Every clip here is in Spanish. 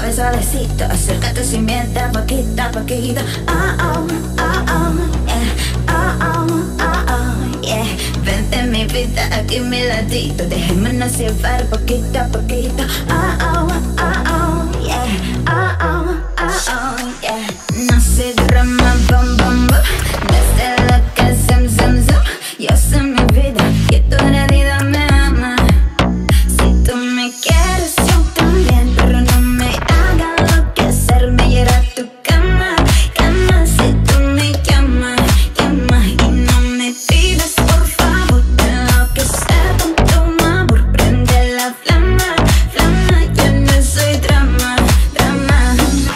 suave, suavecito, acércate sin miedo, poquito a poquito. Oh, oh, oh, oh, yeah. Oh, oh, oh, oh, yeah. Vente mi vida, aquí mi ladito, dejémonos llevar poquito a poquito. Oh, oh, oh, oh, yeah. Oh, oh, oh, oh, yeah. No se derrama, bom, bom, bom, desde la que zum, zum, zum. Yo sé mi vida, que tu herida me ama. Si tú me quieres, yo también, pero no me hagas enloquecer, me lleva a tu cama, cama. Si tú me llamas, llamas y no me pides por favor, enloquecer con tu amor, prende la flama, flama. Yo no soy drama, drama.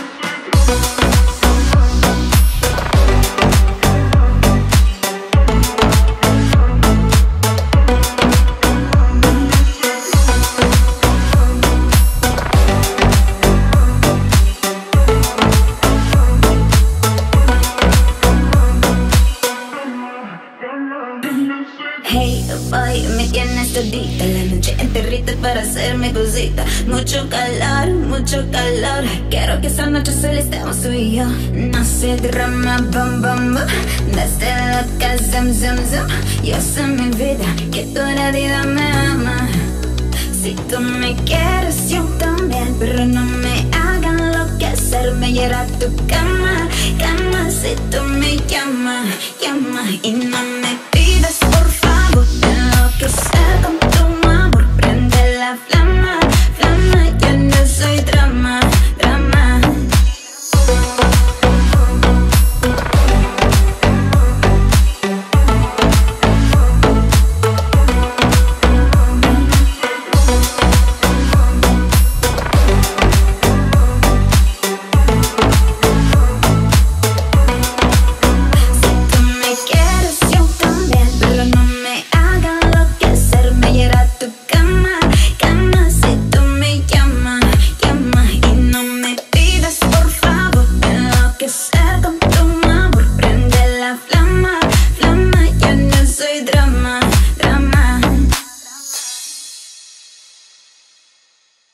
Hey, boy, me tienes todita la noche enterrita para hacerme cosita. Mucho calor. Quiero que esa noche solo estemos tú y yo. No se derrama, bom, bom, bom, desde la casa, zum, zum. Yo sé mi vida, que tu herida me ama. Si tú me quieres, yo también, pero no me hagan enloquecer, me lleva a tu cama, cama. Si tú me llamas, llamas y no me